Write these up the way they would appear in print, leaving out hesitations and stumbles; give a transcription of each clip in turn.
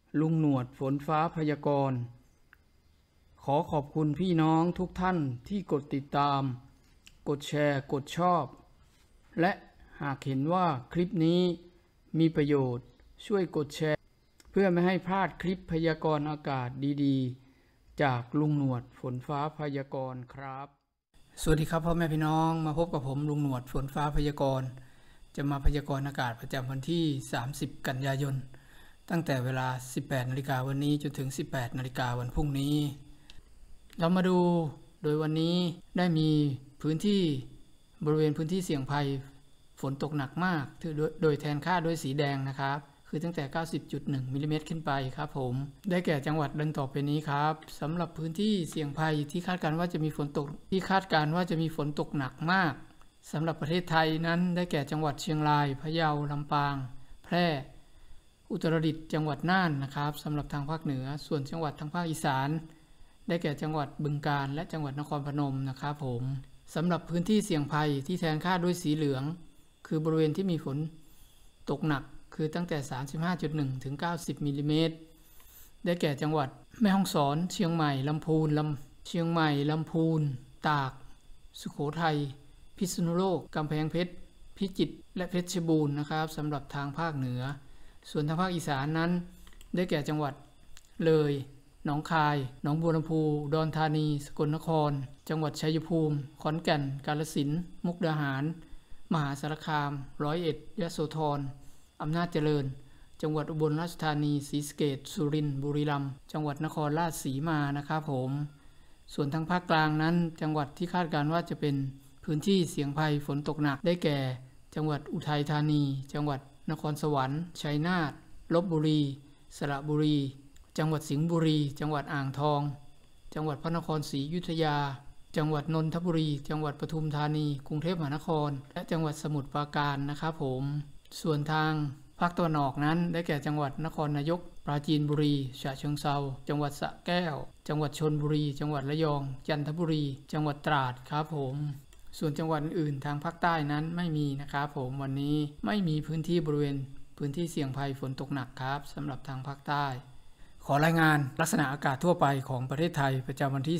ลุงหนวดฝนฟ้าพยากรณ์ขอขอบคุณพี่น้องทุกท่านที่กดติดตามกดแชร์กดชอบและหากเห็นว่าคลิปนี้มีประโยชน์ช่วยกดแชร์เพื่อไม่ให้พลาดคลิปพยากรณ์อากาศดีๆจากลุงหนวดฝนฟ้าพยากรณ์ครับสวัสดีครับพ่อแม่พี่น้องมาพบกับผมลุงหนวดฝนฟ้าพยากรณ์จะมาพยากรณ์อากาศประจำวันที่30กันยายนตั้งแต่เวลา 18 นาฬิกาวันนี้จนถึง 18 นาฬิกาวันพรุ่งนี้เรามาดูโดยวันนี้ได้มีพื้นที่บริเวณพื้นที่เสี่ยงภัยฝนตกหนักมากโดยแทนค่าด้วยสีแดงนะครับคือตั้งแต่ 90.1 มิลลิเมตรขึ้นไปครับผมได้แก่จังหวัดดังต่อไปนี้ครับสำหรับพื้นที่เสี่ยงภัยที่คาดการณ์ว่าจะมีฝนตกหนักมากสำหรับประเทศไทยนั้นได้แก่จังหวัดเชียงรายพะเยาลำปางแพร่อุตรดิตถ์จังหวัดน่านนะครับสำหรับทางภาคเหนือส่วนจังหวัดทางภาคอีสานได้แก่จังหวัดบึงกาฬและจังหวัดนครพนมนะครับผมสำหรับพื้นที่เสี่ยงภัยที่แทนค่าด้วยสีเหลืองคือบริเวณที่มีฝนตกหนักคือตั้งแต่ 35.1 ถึง 90 มิลลิเมตรได้แก่จังหวัดแม่ฮ่องสอนเชียงใหม่ลำพูนตากสุโขทัยพิษณุโลกกำแพงเพชรพิจิตรและเพชรบูรณ์นะครับสำหรับทางภาคเหนือส่วนทางภาคอีสานนั้นได้แก่จังหวัดเลยหนองคายหนองบัวลำพูอุดรธานีสกลนครจังหวัดชัยภูมิขอนแก่นกาฬสินธุ์มุกดาหารมหาสารคามร้อยเอ็ดยโสธรอำนาจเจริญจังหวัดอุบลราชธานีศรีสะเกษสุรินทร์บุรีรัมย์จังหวัดนครราชสีมานะครับผมส่วนทางภาคกลางนั้นจังหวัดที่คาดการณ์ว่าจะเป็นพื้นที่เสี่ยงภัยฝนตกหนักได้แก่จังหวัดอุทัยธานีจังหวัดนครสวรรค์ชัยนาทลพบุรีสระบุรีจังหวัดสิงห์บุรีจังหวัดอ่างทองจังหวัดพระนครศรีอยุธยาจังหวัดนนทบุรีจังหวัดปทุมธานีกรุงเทพมหานครและจังหวัดสมุทรปราการนะครับผมส่วนทางภาคตะวันออกนั้นได้แก่จังหวัดนครนายกปราจีนบุรีฉะเชิงเทราจังหวัดสระแก้วจังหวัดชลบุรีจังหวัดระยองจันทบุรีจังหวัดตราดครับผมส่วนจังหวัดอื่นทางภาคใต้นั้นไม่มีนะครับผมวันนี้ไม่มีพื้นที่บริเวณพื้นที่เสี่ยงภัยฝนตกหนักครับสำหรับทางภาคใต้ขอรายงานลักษณะอากาศทั่วไปของประเทศไทยประจำวันที่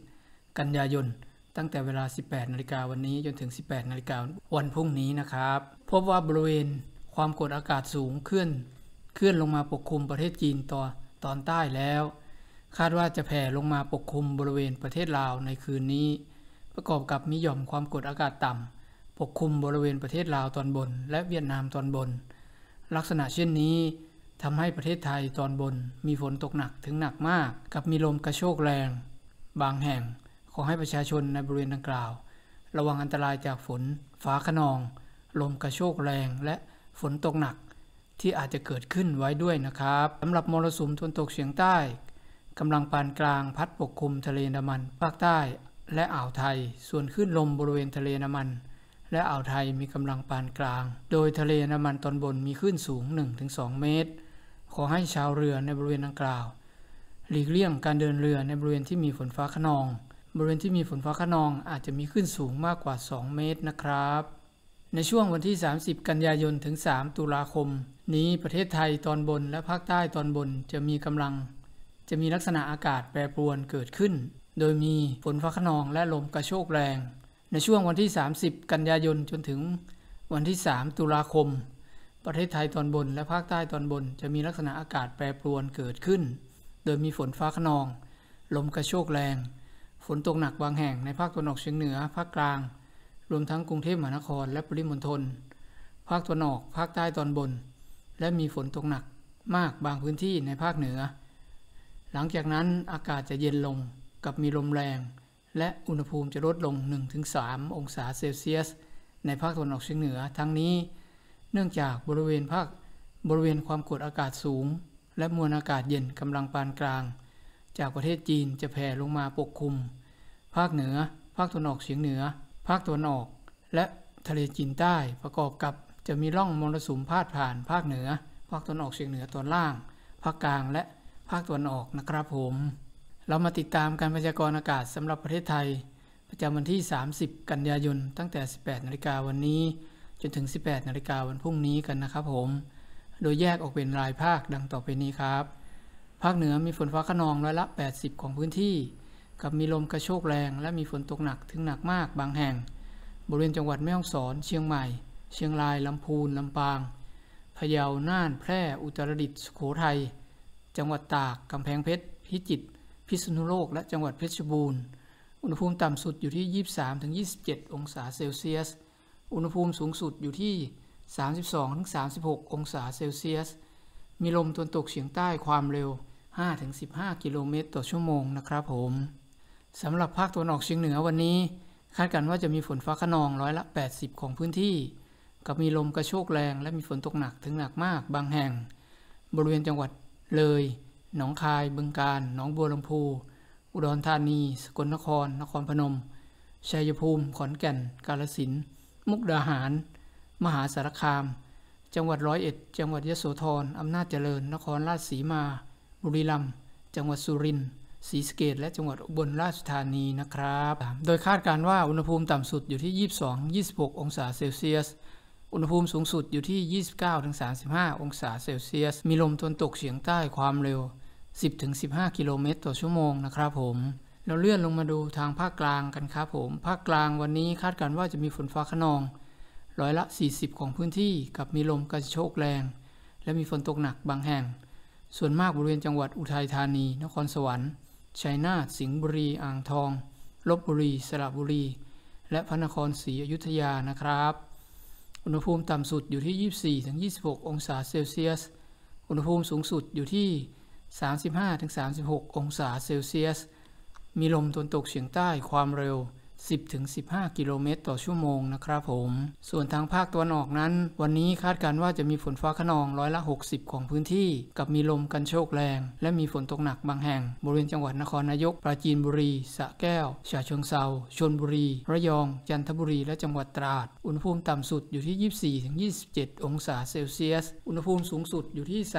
30กันยายนตั้งแต่เวลา 18 นาฬิกาวันนี้จนถึง 18 นาฬิกาวันพรุ่งนี้นะครับพบว่าบริเวณความกดอากาศสูงเคลื่อนลงมาปกคลุมประเทศจีนตอนใต้แล้วคาดว่าจะแผ่ลงมาปกคลุมบริเวณประเทศลาวในคืนนี้ประกอบกับมีหย่อมความกดอากาศต่ำปกคลุมบริเวณประเทศลาวตอนบนและเวียดนามตอนบนลักษณะเช่นนี้ทำให้ประเทศไทยตอนบนมีฝนตกหนักถึงหนักมากกับมีลมกระโชกแรงบางแห่งขอให้ประชาชนในบริเวณดังกล่าวระวังอันตรายจากฝนฟ้าคะนองลมกระโชกแรงและฝนตกหนักที่อาจจะเกิดขึ้นไว้ด้วยนะครับสำหรับมรสุมตะวันตกเฉียงใต้กำลังปานกลางพัดปกคลุมทะเลอันดามันภาคใต้และอ่าวไทยส่วนคลื่นลมบริเวณทะเลอันดามันและอ่าวไทยมีกำลังปานกลางโดยทะเลอันดามันตอนบนมีคลื่นสูง 1-2 เมตรขอให้ชาวเรือในบริเวณดังกล่าวหลีกเลี่ยงการเดินเรือในบริเวณที่มีฝนฟ้าคะนองบริเวณที่มีฝนฟ้าคะนองอาจจะมีคลื่นสูงมากกว่า2เมตรนะครับในช่วงวันที่30กันยายนถึง3ตุลาคมนี้ประเทศไทยตอนบนและภาคใต้ตอนบนจะมีลักษณะอากาศแปรปรวนเกิดขึ้นโดยมีฝนฟ้าคะนองและลมกระโชกแรงในช่วงวันที่30กันยายนจนถึงวันที่3ตุลาคมประเทศไทยตอนบนและภาคใต้ตอนบนจะมีลักษณะอากาศแปรปรวนเกิดขึ้นโดยมีฝนฟ้าคะนองลมกระโชกแรงฝนตกหนักบางแห่งในภาคตะวันออกเฉียงเหนือภาคกลางรวมทั้งกรุงเทพมหานครและปริมณฑลภาคตะวันออกภาคใต้ตอนบนและมีฝนตกหนักมากบางพื้นที่ในภาคเหนือหลังจากนั้นอากาศจะเย็นลงกับมีลมแรงและอุณหภูมิจะลดลง 1-3 องศาเซลเซียสในภาคตะวันออกเฉียงเหนือทั้งนี้เนื่องจากบริเวณความกดอากาศสูงและมวลอากาศเย็นกำลังปานกลางจากประเทศจีนจะแผ่ลงมาปกคลุมภาคเหนือภาคตะวันออกเฉียงเหนือภาคตะวันออกและทะเลจีนใต้ประกอบกับจะมีร่องมรสุมพาดผ่านภาคเหนือภาคตะวันออกเฉียงเหนือตอนล่างภาคกลางและภาคตะวันออกนะครับผมเรามาติดตามการพยากรณ์อากาศสำหรับประเทศไทยประจำวันที่30กันยายนตั้งแต่ 18 นาฬิกาวันนี้จนถึง 18 นาฬิกาวันพรุ่งนี้กันนะครับผมโดยแยกออกเป็นรายภาคดังต่อไปนี้ครับภาคเหนือมีฝนฟ้าคะนองร้อยละ80ของพื้นที่กับมีลมกระโชกแรงและมีฝนตกหนักถึงหนักมากบางแห่งบริเวณจังหวัดแม่ฮ่องสอนเชียงใหม่เชียงรายลำพูนลำปางพะเยาน่านแพร่อุตรดิตถ์สุโขทัยจังหวัดตากกำแพงเพชรพิจิตรพิษณุโลกและจังหวัดเพชรบูรณ์อุณหภูมิต่ำสุดอยู่ที่ 23-27 องศาเซลเซียสอุณหภูมิสูงสุดอยู่ที่ 32-36 องศาเซลเซียสมีลมตะวันตกเฉียงใต้ความเร็ว 5-15 กิโลเมตรต่อชั่วโมงนะครับผมสำหรับภาคตะวันออกเฉียงเหนือวันนี้คาดการณ์ว่าจะมีฝนฟ้าคะนองร้อยละ80ของพื้นที่กับมีลมกระโชกแรงและมีฝนตกหนักถึงหนักมากบางแห่งบริเวณจังหวัดเลยหนองคายบึงกาฬหนองบัวลำพูอุดรธานีสกลนครนครพนมชัยภูมิขอนแก่นกาฬสินธุ์มุกดาหารมหาสารคามจังหวัดร้อยเอ็ดจังหวัดยโสธรอำนาจเจริญนครราชสีมาบุรีรัมย์จังหวัดสุรินทร์ศรีสะเกษและจังหวัดอุบลราชธานีนะครับโดยคาดการณ์ว่าอุณหภูมิต่ำสุดอยู่ที่ 22-26 องศาเซลเซียสอุณหภูมิสูงสุดอยู่ที่ 29-35 องศาเซลเซียสมีลมตะวันตกเฉียงใต้ความเร็ว 10-15 กิโลเมตรต่อชั่วโมงนะครับผมเราเลื่อนลงมาดูทางภาคกลางกันครับผมภาคกลางวันนี้คาดการณ์ว่าจะมีฝนฟ้าคะนองร้อยละ40ของพื้นที่กับมีลมกระโชกแรงและมีฝนตกหนักบางแห่งส่วนมากบริเวณจังหวัดอุทัยธานีนครสวรรค์ชัยนาทสิงห์บุรีอ่างทองลพบุรีสระบุรีและพระนครศรีอยุธยานะครับอุณหภูมิต่ำสุดอยู่ที่ 24-26 องศาเซลเซียสอุณหภูมิสูงสุดอยู่ที่ 35-36 องศาเซลเซียสมีลมตะวันตกเฉียงใต้ความเร็ว 10-15 กิโลเมตรต่อชั่วโมงนะครับผมส่วนทางภาคตะวันออกนั้นวันนี้คาดการณ์ว่าจะมีฝนฟ้าคะนองร้อยละ60ของพื้นที่กับมีลมกันโชกแรงและมีฝนตกหนักบางแห่งบริเวณจังหวัดนครนายกปราจีนบุรีสระแก้วฉะเชิงเทราชลบุรีระยองจันทบุรีและจังหวัดตราดอุณหภูมิต่ำสุดอยู่ที่ 24-27 องศาเซลเซียสอุณหภูมิสูงสุดอยู่ที่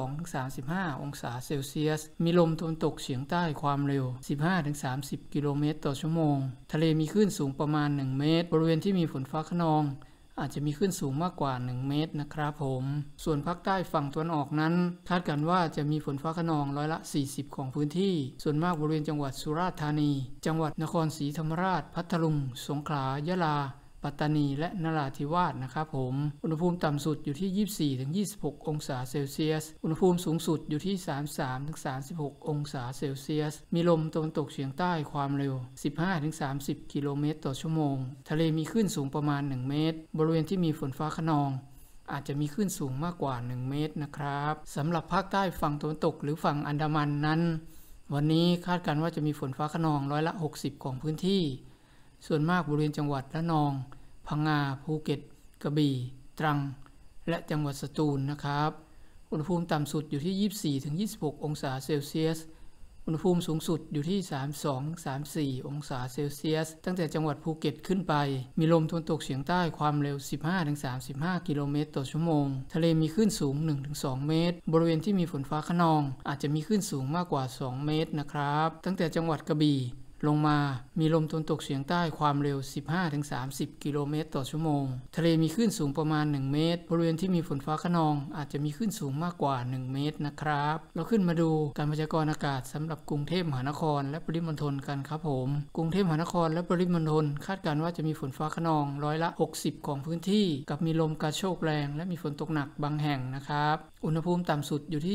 32-35 องศาเซลเซียสมีลมตะวันตกเฉียงใต้ความเร็ว 15-30 กิโลเมตรต่อชั่วโมงทะเลมีคลื่นสูงประมาณ1เมตรบริเวณที่มีฝนฟ้าคะนองอาจจะมีคลื่นสูงมากกว่า1เมตรนะครับผมส่วนภาคใต้ฝั่งตะวันออกนั้นคาดการณ์ว่าจะมีฝนฟ้าคะนองร้อยละ40ของพื้นที่ส่วนมากบริเวณจังหวัดสุราษฎร์ธานีจังหวัดนครศรีธรรมราชพัทลุงสงขลายะลาปัตตานีและนราธิวาสนะครับผมอุณหภูมิต่ำสุดอยู่ที่ 24-26 องศาเซลเซียสอุณหภูมิสูงสุดอยู่ที่ 33-36 องศาเซลเซียสมีลมตะวันตกเฉียงใต้ความเร็ว 15-30 กิโลเมตรต่อชั่วโมงทะเลมีคลื่นสูงประมาณ1เมตรบริเวณที่มีฝนฟ้าคะนองอาจจะมีคลื่นสูงมากกว่า1เมตรนะครับสำหรับภาคใต้ฝั่งตะวันตกหรือฝั่งอันดามันนั้นวันนี้คาดการณ์ว่าจะมีฝนฟ้าคะนองร้อยละ60ของพื้นที่ส่วนมากบริเวณจังหวัดระนองพังงาภูเก็ตกระบี่ตรังและจังหวัดสตูลนะครับอุณหภูมิต่ำสุดอยู่ที่ 24-26 องศาเซลเซียสอุณหภูมิสูงสุดอยู่ที่ 32-34 องศาเซลเซียสตั้งแต่จังหวัดภูเก็ตขึ้นไปมีลมตะวันตกเฉียงใต้ความเร็ว 15-35 กิโลเมตรต่อชั่วโมงทะเลมีคลื่นสูง 1-2 เมตรบริเวณที่มีฝนฟ้าคะนองอาจจะมีคลื่นสูงมากกว่า2เมตรนะครับตั้งแต่จังหวัดกระบี่ลงมามีลมตะวันตกเฉียงใต้ความเร็ว 15-30 กิโลเมตรต่อชั่วโมงทะเลมีคลื่นสูงประมาณ1เมตรบริเวณที่มีฝนฟ้าคะนองอาจจะมีคลื่นสูงมากกว่า1เมตรนะครับเราขึ้นมาดูการพยากรณ์อากาศสำหรับกรุงเทพมหานครและปริมณฑลกันครับผมกรุงเทพมหานครและปริมณฑลคาดการณ์ว่าจะมีฝนฟ้าคะนองร้อยละ60ของพื้นที่กับมีลมกระโชกแรงและมีฝนตกหนักบางแห่งนะครับอุณหภูมิต่ำสุดอยู่ที่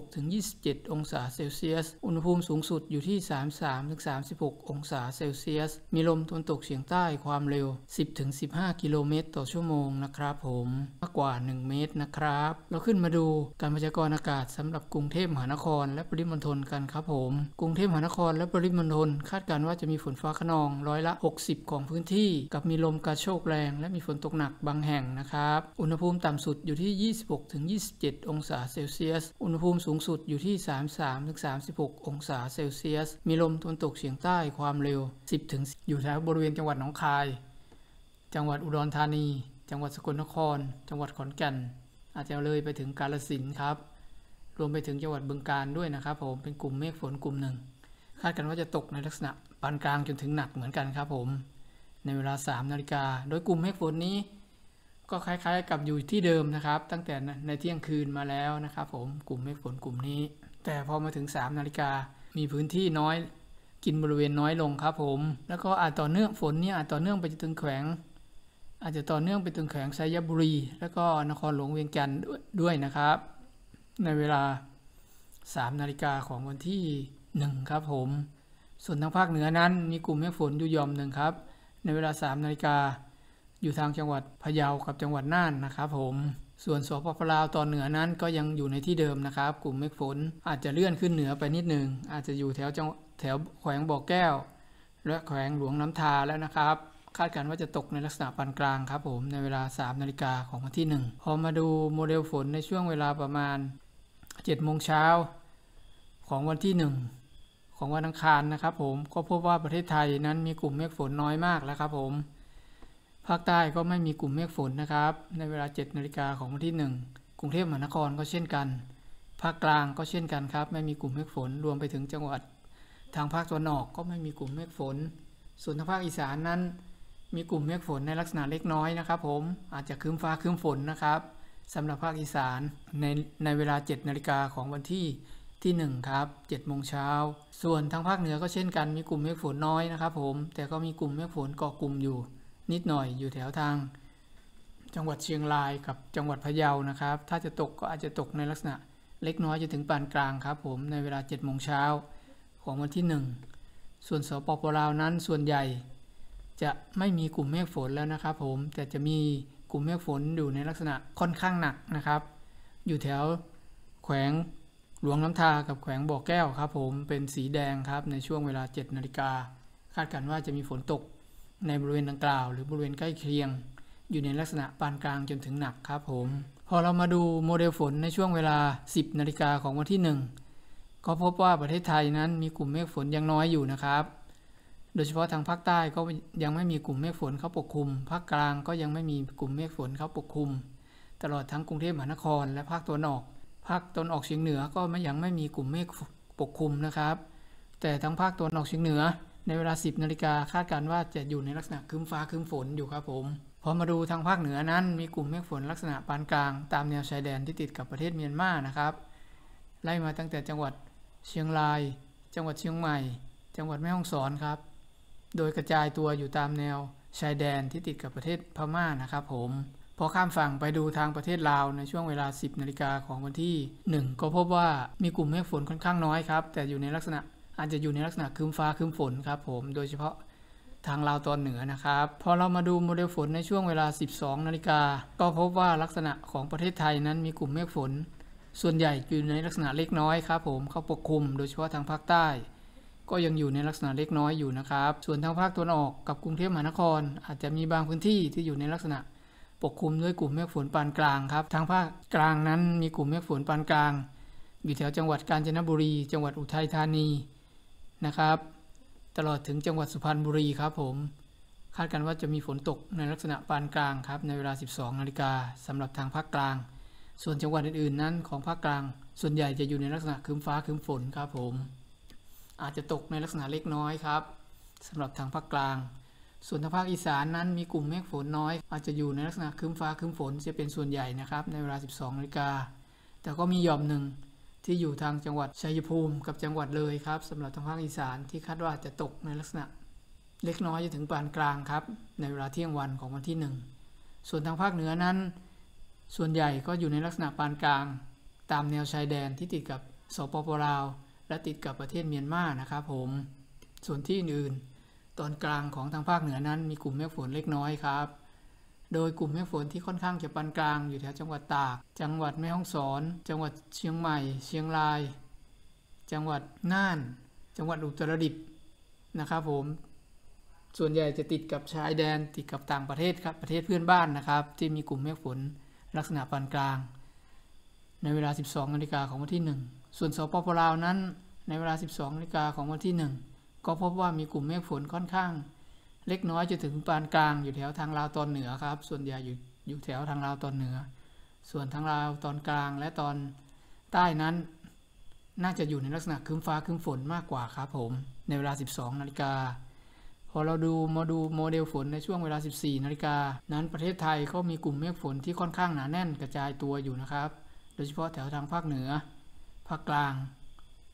26-27 องศาเซลเซียสอุณหภูมิสูงสุดอยู่ที่ 33-36 องศาเซลเซียสมีลมตะวันตกเฉียงใต้ความเร็ว 10-15 กิโลเมตรต่อชั่วโมงนะครับผมมากกว่า1เมตรนะครับเราขึ้นมาดูการพยากรณ์อากาศสำหรับกรุงเทพมหานครและปริมณฑลกันครับผมกรุงเทพมหานครและปริมณฑลคาดการณ์ว่าจะมีฝนฟ้าคะนองร้อยละ60ของพื้นที่กับมีลมกระโชกแรงและมีฝนตกหนักบางแห่งนะครับอุณหภูมิต่ำสุดอยู่ที่ 26-27 องศาเซลเซียสอุณหภูมิสูงสุดอยู่ที่ 33-36 องศาเซลเซียสมีลมตะวันตกเฉียงใต้ความเร็ว 10 อยู่แถวบริเวณจังหวัดหนองคายจังหวัดอุดรธานีจังหวัดสกลนครจังหวัดขอนแก่นอาจจะเลยไปถึงกาฬสินธุ์ครับรวมไปถึงจังหวัดบึงกาฬด้วยนะครับผมเป็นกลุ่มเมฆฝนกลุ่มหนึ่งคาดกันว่าจะตกในลักษณะปานกลางจนถึงหนักเหมือนกันครับผมในเวลา 3 นาฬิกาโดยกลุ่มเมฆฝนนี้ก็คล้ายๆกับอยู่ที่เดิมนะครับตั้งแต่ในเที่ยงคืนมาแล้วนะครับผมกลุ่มเมฆฝนกลุ่มนี้แต่พอมาถึง3 นาฬิกามีพื้นที่น้อยกินบริเวณน้อยลงครับผมแล้วก็อาจต่อเนื่องฝนเนี่ยอาจต่อเนื่องไปจนถึงแขวงอาจจะต่อเนื่องไปถึงแขวงชัยบุรีแล้วก็นครหลวงเวียงจันทร์ด้วยนะครับในเวลา3 นาฬิกาของวันที่1ครับผมส่วนทางภาคเหนือนั้นมีกลุ่มเมฆฝนอยู่หย่อมหนึ่งครับในเวลา3 นาฬิกาอยู่ทางจังหวัดพะเยากับจังหวัดน่านนะครับผมส่วนสปป.ลาวตอนเหนือนั้นก็ยังอยู่ในที่เดิมนะครับกลุ่มเมฆฝนอาจจะเลื่อนขึ้นเหนือไปนิดนึงอาจจะอยู่แถวแขวงบ่อแก้วและแขวงหลวงน้ำทาแล้วนะครับคาดการณ์ว่าจะตกในลักษณะปานกลางครับผมในเวลา3 นาฬิกาของวันที่1พอมาดูโมเดลฝนในช่วงเวลาประมาณ7 โมงเช้าของวันที่1ของวันอังคารนะครับผมก็พบว่าประเทศไทยนั้นมีกลุ่มเมฆฝนน้อยมากแล้วครับผมภาคใต้ก็ไม่มีกลุ่มเมฆฝนนะครับในเวลา7 นาฬิกาของวันที่1กรุงเทพมหานครก็เช่นกันภาคกลางก็เช่นกันครับไม่มีกลุ่มเมฆฝนรวมไปถึงจังหวัดทางภาคตะวันออกก็ไม่มีกลุ่มเมฆฝนส่วนทางภาคอีสานนั้นมีกลุ่มเมฆฝนในลักษณะเล็กน้อยนะครับผมอาจจะครึ้มฟ้าครึ้มฝนนะครับสำหรับภาคอีสานในเวลา7 นาฬิกาของวันที่1ครับ7 โมงเช้าส่วนทางภาคเหนือก็เช่นกันมีกลุ่มเมฆฝนน้อยนะครับผมแต่ก็มีกลุ่มเมฆฝนเกาะกลุ่มอยู่นิดหน่อยอยู่แถวทางจังหวัดเชียงรายกับจังหวัดพะเยานะครับถ้าจะตกก็อาจจะตกในลักษณะเล็กน้อยจนถึงปานกลางครับผมในเวลา7 โมงเช้าของวันที่1ส่วนสปป.ลาวนั้นส่วนใหญ่จะไม่มีกลุ่มเมฆฝนแล้วนะครับผมแต่จะมีกลุ่มเมฆฝนอยู่ในลักษณะค่อนข้างหนักนะครับอยู่แถวแขวงหลวงน้ำทากับแขวงบ่อแก้วครับผมเป็นสีแดงครับในช่วงเวลา7 นาฬิกาคาดการณ์ว่าจะมีฝนตกในบริเวณดังกล่าวหรือบริเวณใกล้เคียงอยู่ในลักษณะปานกลางจนถึงหนักครับผมพอเรามาดูโมเดลฝนในช่วงเวลา10 นาฬิกาของวันที่1ก็พบว่าประเทศไทยนั้นมีกลุ่มเมฆฝนยังน้อยอยู่นะครับโดยเฉพาะทางภาคใต้ก็ยังไม่มีกลุ่มเมฆฝนเข้าปกคลุมภาคกลางก็ยังไม่มีกลุ่มเมฆฝนเข้าปกคลุมตลอดทั้งกรุงเทพมหานครและภาคตะวันออกภาคตะวันออกเฉียงเหนือก็ยังไม่มีกลุ่มเมฆปกคลุมนะครับแต่ทั้งภาคตะวันออกเฉียงเหนือในเวลา10 นาฬิกาคาดการณ์ว่าจะอยู่ในลักษณะครึ้มฟ้าครึ้มฝนอยู่ครับผมพอมาดูทางภาคเหนือนั้นมีกลุ่มเมฆฝนลักษณะปานกลางตามแนวชายแดนที่ติดกับประเทศเมียนมานะครับไล่มาตั้งแต่จังหวัดเชียงรายจังหวัดเชียงใหม่จังหวัดแม่ฮ่องสอนครับโดยกระจายตัวอยู่ตามแนวชายแดนที่ติดกับประเทศพม่านะครับผมพอข้ามฝั่งไปดูทางประเทศลาวในช่วงเวลา10 นาฬิกาของวันที่1ก็พบว่ามีกลุ่มเมฆฝนค่อนข้างน้อยครับแต่อยู่ในลักษณะอาจจะอยู่ในลักษณะครึ้มฟ้าครึ้มฝนครับผมโดยเฉพาะทางลาวตอนเหนือนะครับพอเรามาดูโมเดลฝนในช่วงเวลา12 นาฬิกาก็พบว่าลักษณะของประเทศไทยนั้นมีกลุ่มเมฆฝนส่วนใหญ่อยู่ในลักษณะเล็กน้อยครับผมเข้าปกคลุมโดยเฉพาะทางภาคใต้ก็ยังอยู่ในลักษณะเล็กน้อยอยู่นะครับส่วนทางภาคตะวันออกกับกรุงเทพมหานครอาจจะมีบางพื้นที่ที่อยู่ในลักษณะปกคลุมด้วยกลุ่มเมฆฝนปานกลางครับทางภาคกลางนั้นมีกลุ่มเมฆฝนปานกลางอยู่แถวจังหวัดกาญจนบุรีจังหวัดอุทัยธานีนะครับตลอดถึงจังหวัดสุพรรณบุรีครับผมคาดกันว่าจะมีฝนตกในลักษณะปานกลางครับในเวลา12 นาฬิกาสำหรับทางภาคกลางส่วนจังหวัดอื่นๆนั้นของภาคกลางส่วนใหญ่จะอยู่ในลักษณะครึ้มฟ้าครึ้มฝนครับผมอาจจะตกในลักษณะเล็กน้อยครับสำหรับทางภาคกลางส่วนทางภาคอีสานนั้นมีกลุ่มเมฆฝนน้อยอาจจะอยู่ในลักษณะครึ้มฟ้าครึ้มฝนจะเป็นส่วนใหญ่นะครับในเวลา12 นาฬิกาแต่ก็มีหย่อมหนึ่งที่อยู่ทางจังหวัดชัยภูมิกับจังหวัดเลยครับสำหรับทางภาคอีสานที่คาดว่าจะตกในลักษณะเล็กน้อยจนถึงปานกลางครับในเวลาเที่ยงวันของวันที่1ส่วนทางภาคเหนือนั้นส่วนใหญ่ก็อยู่ในลักษณะปานกลางตามแนวชายแดนที่ติดกับสปป.ลาวและติดกับประเทศเมียนมานะครับผมส่วนที่อื่นตอนกลางของทางภาคเหนือนั้นมีกลุ่มเมฆฝนเล็กน้อยครับโดยกลุ่มเมฆฝนที่ค่อนข้างจะปานกลางอยู่แถวจังหวัดตากจังหวัดแม่ฮ่องสอนจังหวัดเชียงใหม่เชียงรายจังหวัดน่านจังหวัดอุตรดิตถ์นะครับผมส่วนใหญ่จะติดกับชายแดนติดกับต่างประเทศครับประเทศเพื่อนบ้านนะครับที่มีกลุ่มเมฆฝนลักษณะปานกลางในเวลา12 นาฬิกาของวันที่1ส่วนสปป.ลาวนั้นในเวลา12 นาฬิกาของวันที่1ก็พบว่ามีกลุ่มเมฆฝนค่อนข้างเล็กน้อยจะถึงปานกลางอยู่แถวทางลาวตอนเหนือครับส่วนใหญ่อยู่แถวทางลาวตอนเหนือส่วนทางลาวตอนกลางและตอนใต้นั้นน่าจะอยู่ในลักษณะครึ้มฟ้าครึ้มฝนมากกว่าครับผมในเวลา12 นาฬิกาพอเราดูโมเดลฝนในช่วงเวลา14 นาฬิกานั้นประเทศไทยก็มีกลุ่มเมฆฝนที่ค่อนข้างหนาแน่นกระจายตัวอยู่นะครับโดยเฉพาะแถวทางภาคเหนือภาคกลาง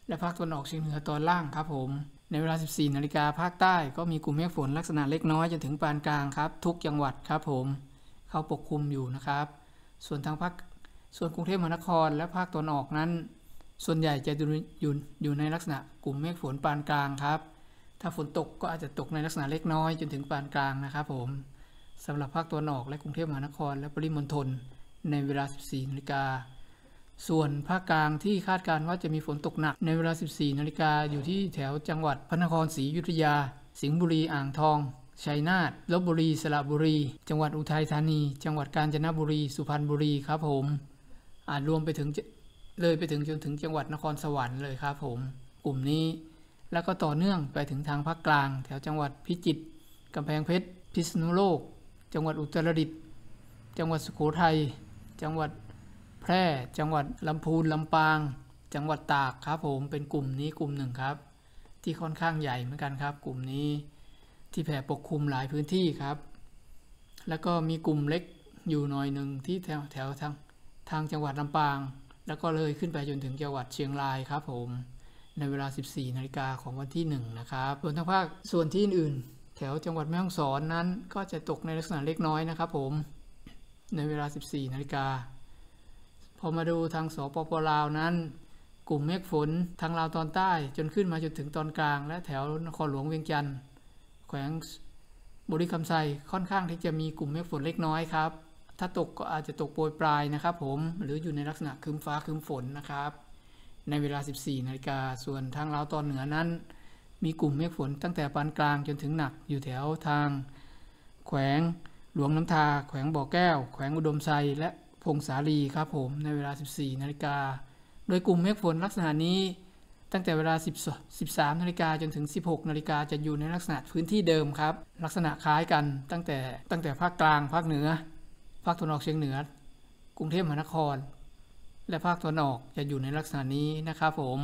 และภาคตะวันออกเฉียงเหนือตอนล่างครับผมในเวลา 14 นาฬิกาภาคใต้ก็มีกลุ่มเมฆฝนลักษณะเล็กน้อยจนถึงปานกลางครับทุกจังหวัดครับผมเข้าปกคลุมอยู่นะครับส่วนกรุงเทพมหานครและภาคตะวันออกนั้นส่วนใหญ่จะอยู่ในลักษณะกลุ่มเมฆฝนปานกลางครับถ้าฝนตกก็อาจจะตกในลักษณะเล็กน้อยจนถึงปานกลางนะครับผมสำหรับภาคตะวันออกและกรุงเทพมหานครและปริมณฑลในเวลา 14 นาฬิกาส่วนภาคกลางที่คาดการณ์ว่าจะมีฝนตกหนักในเวลา 14 นาฬิกาอยู่ที่แถวจังหวัดพระนครศรีอยุธยาสิงห์บุรีอ่างทองชัยนาทลพบุรีสระบุรีจังหวัดอุทัยธานีจังหวัดกาญจนบุรีสุพรรณบุรีครับผมรวมไปถึงจนถึงจังหวัดนครสวรรค์เลยครับผมกลุ่มนี้แล้วก็ต่อเนื่องไปถึงทางภาคกลางแถวจังหวัดพิจิตรกำแพงเพชรพิษณุโลกจังหวัดอุตรดิตถ์จังหวัดสุโขทัยจังหวัดแพร่จังหวัดลำพูนลำปางจังหวัดตากครับผมเป็นกลุ่มนี้กลุ่มหนึ่งครับที่ค่อนข้างใหญ่เหมือนกันครับกลุ่มนี้ที่แผ่ปกคลุมหลายพื้นที่ครับแล้วก็มีกลุ่มเล็กอยู่หน่อยหนึ่งที่แถวทางจังหวัดลำปางแล้วก็เลยขึ้นไปจนถึงจังหวัดเชียงรายครับผมในเวลา 14 นาฬิกาของวันที่1นะครับส่วนที่อื่นแถวจังหวัดแม่ฮ่องสอนนั้นก็จะตกในลักษณะเล็กน้อยนะครับผมในเวลา 14 นาฬิกาพอมาดูทางสปป.ลาวนั้นกลุ่มเมฆฝนทางลาวตอนใต้จนขึ้นมาจนถึงตอนกลางและแถวนครหลวงเวียงจันทร์แขวงบุรีคำไซค่อนข้างที่จะมีกลุ่มเมฆฝนเล็กน้อยครับถ้าตกก็อาจจะตกโปรยปลายนะครับผมหรืออยู่ในลักษณะครึ้มฟ้าครึ้มฝนนะครับในเวลา 14 นาฬิกาส่วนทางลาวตอนเหนือนั้นมีกลุ่มเมฆฝนตั้งแต่ปานกลางจนถึงหนักอยู่แถวทางแขวงหลวงน้ำทาแขวงบ่อแก้วแขวงอุดมไซและพงสาลีครับผมในเวลา 14 นาฬิกาโดยกลุ่มเมฆฝนลักษณะนี้ตั้งแต่เวลา 13 นาฬิกาจนถึง 16 นาฬิกาจะอยู่ในลักษณะพื้นที่เดิมครับลักษณะคล้ายกันตั้งแต่ภาคกลางภาคเหนือภาคตะวันออกเฉียงเหนือกรุงเทพมหานครและภาคตะวันออกจะอยู่ในลักษณะนี้นะครับผม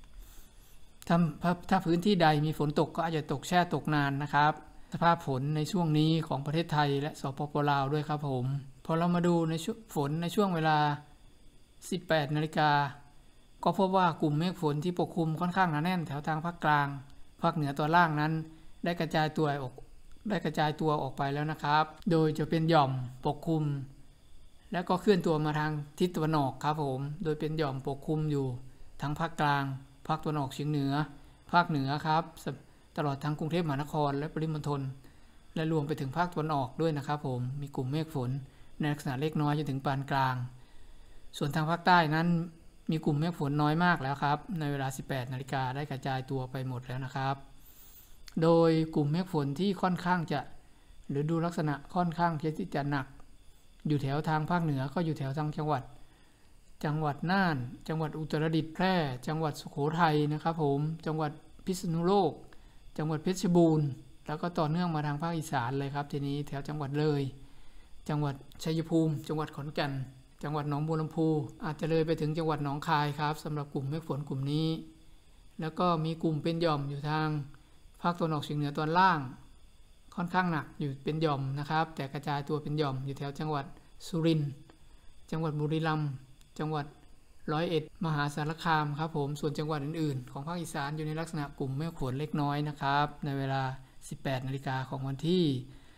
ถ้าพื้นที่ใดมีฝนตกก็อาจจะตกแช่ตกนานนะครับสภาพฝนในช่วงนี้ของประเทศไทยและสปป.ลาวด้วยครับผมพอเรามาดูในฝนในช่วงเวลา 18 นาฬิกาก็พบว่ากลุ่มเมฆฝนที่ปกคลุมค่อนข้างหนาแน่นแถวทางภาคกลางภาคเหนือตอนล่างนั้นได้กระจายตัวออกไปแล้วนะครับโดยจะเป็นหย่อมปกคลุมแล้วก็เคลื่อนตัวมาทางทิศตะวันออกครับผมโดยเป็นหย่อมปกคลุมอยู่ทั้งภาคกลางภาคตะวันออกเฉียงเหนือภาคเหนือครับตลอดทั้งกรุงเทพมหานครและปริมณฑลและรวมไปถึงภาคตะวันออกด้วยนะครับผมมีกลุ่มเมฆฝนในลักษณะเล็กน้อยจนถึงปานกลางส่วนทางภาคใต้นั้นมีกลุ่มเมฆฝนน้อยมากแล้วครับในเวลา 18 นาฬิกาได้กระจายตัวไปหมดแล้วนะครับโดยกลุ่มเมฆฝนที่ค่อนข้างจะหรือดูลักษณะค่อนข้างที่จะหนักอยู่แถวทางภาคเหนือก็อยู่แถวทางจังหวัดน่านจังหวัดอุตรดิตถ์แพร่จังหวัดสุโขทัยนะครับผมจังหวัดพิษณุโลกจังหวัดเพชรบูรณ์แล้วก็ต่อเนื่องมาทางภาคอีสานเลยครับทีนี้แถวจังหวัดเลยจังหวัดชัยภูมิจังหวัดขอนแก่นจังหวัดหนองบัวลำพูอาจจะเลยไปถึงจังหวัดหนองคายครับสำหรับกลุ่มเมฆฝนกลุ่มนี้แล้วก็มีกลุ่มเป็นหย่อมอยู่ทางภาคตะวันออกเฉียงเหนือตอนล่างค่อนข้างหนักอยู่เป็นหย่อมนะครับแต่กระจายตัวเป็นหย่อมอยู่แถวจังหวัดสุรินทร์จังหวัดบุรีรัมย์จังหวัด101มหาสารคามครับผมส่วนจังหวัดอื่นๆของภาคอีสานอยู่ในลักษณะกลุ่มเมฆฝนเล็กน้อยนะครับในเวลา 18 นาฬิกาของวันที่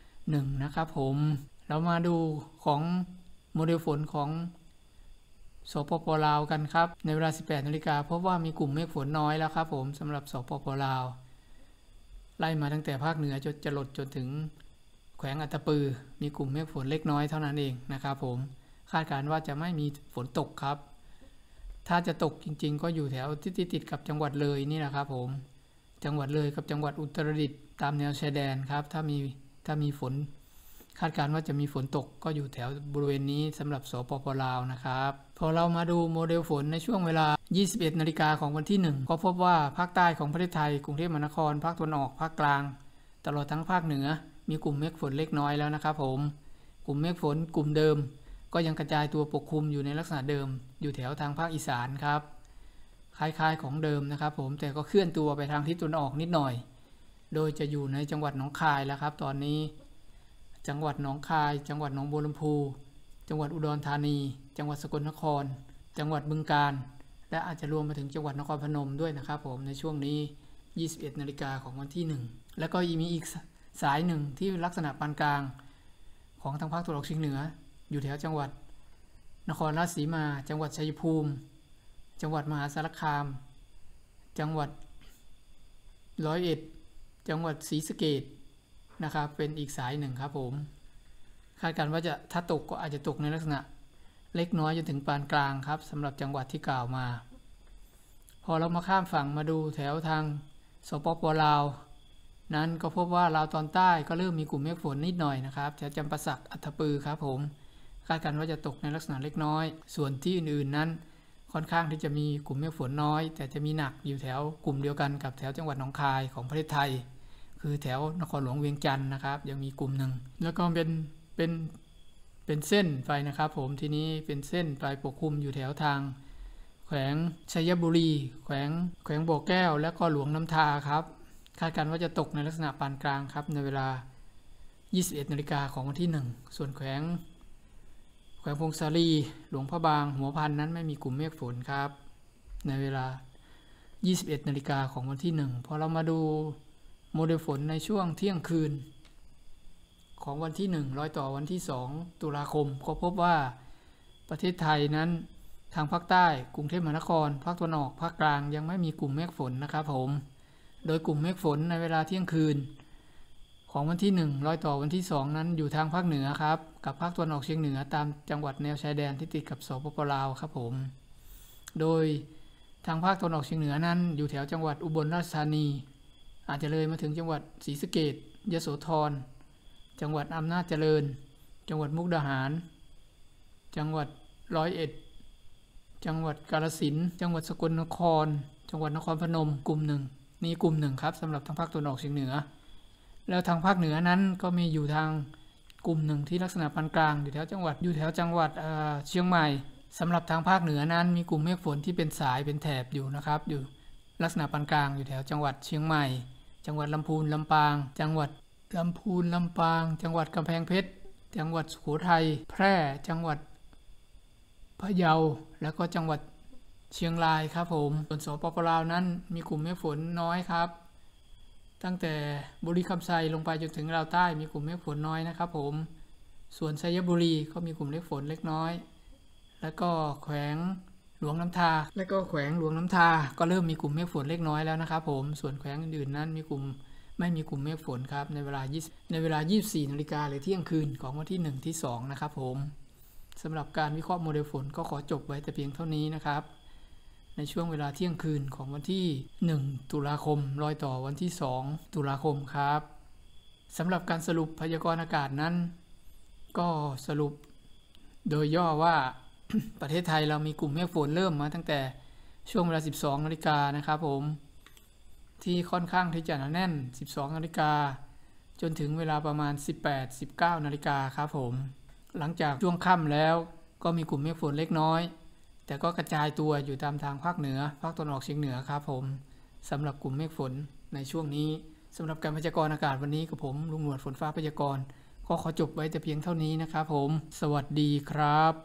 1นะครับผมเรามาดูของโมเดลฝนของสปป.ลาวกันครับในเวลา 18 นาฬิกาพบว่ามีกลุ่มเมฆฝนน้อยแล้วครับผมสำหรับสปป.ลาวไล่มาตั้งแต่ภาคเหนือจะหลดจนถึงแขวงอัตตปือมีกลุ่มเมฆฝนเล็กน้อยเท่านั้นเองนะครับผมคาดการณ์ว่าจะไม่มีฝนตกครับถ้าจะตกจริงๆก็อยู่แถวที่ติดกับจังหวัดเลยนี่แหละครับผมจังหวัดเลยกับจังหวัดอุตรดิตถ์ตามแนวชายแดนครับถ้ามีฝนคาดการณ์ว่าจะมีฝนตกก็อยู่แถวบริเวณนี้สำหรับสปป.ลาวนะครับพอเรามาดูโมเดลฝนในช่วงเวลา 21 นาฬิกาของวันที่1ก็พบว่าภาคใต้ของประเทศไทยกรุงเทพมหานครภาคตะวันออกภาคกลางตลอดทั้งภาคเหนือมีกลุ่มเมฆฝนเล็กน้อยแล้วนะครับผมกลุ่มเมฆฝนกลุ่มเดิมก็ยังกระจายตัวปกคลุมอยู่ในลักษณะเดิมอยู่แถวทางภาคอีสานครับคล้ายๆของเดิมนะครับผมแต่ก็เคลื่อนตัวไปทางทิศตะวันออกนิดหน่อยโดยจะอยู่ในจังหวัดหนองคายแล้วครับตอนนี้จังหวัดหนองคายจังหวัดหนองบัวลำพูจังหวัดอุดรธานีจังหวัดสกลนครจังหวัดบึงกาฬและอาจจะรวมมาถึงจังหวัดนครพนมด้วยนะครับผมในช่วงนี้ 21 นาฬิกาของวันที่1แล้วก็มีอีกสายหนึ่งที่ลักษณะปานกลางของทางภาคตะวันออกเฉียงเหนืออยู่แถวจังหวัดนครราชสีมาจังหวัดชัยภูมิจังหวัดมหาสารคามจังหวัด101จังหวัดศรีสะเกษนะครับเป็นอีกสายหนึ่งครับผมคาดการณ์ว่าถ้าตกก็อาจจะตกในลักษณะเล็กน้อยจนถึงปานกลางครับสำหรับจังหวัดที่กล่าวมาพอเรามาข้ามฝั่งมาดูแถวทางสปป.ลาวนั้นก็พบว่าลาวตอนใต้ก็เริ่มมีกลุ่มเมฆฝนนิดหน่อยนะครับแถวจำปาสักอัฐปือครับผมคาดการณ์ว่าจะตกในลักษณะเล็กน้อยส่วนที่อื่นๆนั้นค่อนข้างที่จะมีกลุ่มเมฆฝนน้อยแต่จะมีหนักอยู่แถวกลุ่มเดียวกันกับแถวจังหวัดหนองคายของประเทศไทยคือแถวนครหลวงเวียงจันทร์นะครับยังมีกลุ่มหนึ่งแล้วก็เป็นเส้นไฟนะครับผมทีนี้เป็นเส้นไฟปกคลุมอยู่แถวทางแขวงชัยบุรีแขวงบ่อแก้วและก็หลวงน้ำทาครับคาดการณ์ว่าจะตกในลักษณะปานกลางครับในเวลา 21 นาฬิกาของวันที่1ส่วนแขวงพงศาลีหลวงพระบางหัวพันนั้นไม่มีกลุ่มเมฆฝนครับในเวลา 21 นาฬิกาของวันที่1พอเรามาดูโมเดลฝนในช่วงเที่ยงคืนของวันที่1รอยต่อวันที่2ตุลาคมก็พบว่าประเทศไทยนั้นทางภาคใต้กรุงเทพมหานครภาคตะวันออกภาคกลางยังไม่มีกลุ่มเมฆฝนนะครับผมโดยกลุ่มเมฆฝนในเวลาเที่ยงคืนของวันที่1รอยต่อวันที่2นั้นอยู่ทางภาคเหนือครับกับภาคตะวันออกเฉียงเหนือตามจังหวัดแนวชายแดนที่ติดกับสปป.ลาวครับผมโดยทางภาคตะวันออกเฉียงเหนือนั้นอยู่แถวจังหวัดอุบลราชธานีอาจจะเลยมาถึงจังหวัดศรีสะเกษยโสธรจังหวัดอำนาจเจริญจังหวัดมุกดาหารจังหวัด101จังหวัดกาฬสินธุ์จังหวัดสกลนครจังหวัดนครพนมกลุ่มหนึ่งนี่กลุ่มหนึ่งครับสำหรับทางภาคตะวันออกเฉียงเหนือแล้วทางภาคเหนือนั้นก็มีอยู่ทางกลุ่มหนึ่งที่ลักษณะปานกลางอยู่แถวจังหวัดเชียงใหม่สำหรับทางภาคเหนือนั้นมีกลุ่มเมฆฝนที่เป็นสายเป็นแถบอยู่นะครับอยู่ลักษณะปานกลางอยู่แถวจังหวัดเชียงใหม่จังหวัดลำพูนลำปางจังหวัดลำพูนลำปางจังหวัดกำแพงเพชรจังหวัดสุโขทัยแพร่จังหวัดพะเยาแล้วก็จังหวัดเชียงรายครับผมส่วนสปป.ลาวนั้นมีกลุ่มเมฆฝนน้อยครับตั้งแต่บุรีคำไซลงไปจนถึงลาวใต้มีกลุ่มเมฆฝนน้อยนะครับผมส่วนชัยบุรีก็มีกลุ่มเมฆฝนเล็กน้อยแล้วก็แขวงหลวงน้ำทาก็เริ่มมีกลุ่มเมฆฝนเล็กน้อยแล้วนะครับผมส่วนแขวงอื่นๆนั้นไม่มีกลุ่มเมฆฝนครับในเวลา 24 นาฬิกาหรือเที่ยงคืนของวันที่1ที่2นะครับผมสำหรับการวิเคราะห์โมเดลฝนก็ขอจบไว้แต่เพียงเท่านี้นะครับในช่วงเวลาเที่ยงคืนของวันที่1ตุลาคมรอยต่อวันที่2ตุลาคมครับสำหรับการสรุปพยากรณ์อากาศนั้นก็สรุปโดยย่อว่า ประเทศไทยเรามีกลุ่มเมฆฝนเริ่มมาตั้งแต่ช่วงเวลา 12 นาฬิกานะครับผมที่ค่อนข้างที่จะหนาแน่น 12 นาฬิกาจนถึงเวลาประมาณ 18-19 นาฬิกาครับผมหลังจากช่วงค่ำแล้วก็มีกลุ่มเมฆฝนเล็กน้อยแต่ก็กระจายตัวอยู่ตามทางภาคเหนือภาคตะวันออกเฉียงเหนือครับผมสำหรับกลุ่มเมฆฝนในช่วงนี้สำหรับการพยากรณ์อากาศวันนี้กับผมลุงหนวดฝนฟ้าพยากรณ์ก็ขอจบไว้แต่เพียงเท่านี้นะครับผมสวัสดีครับ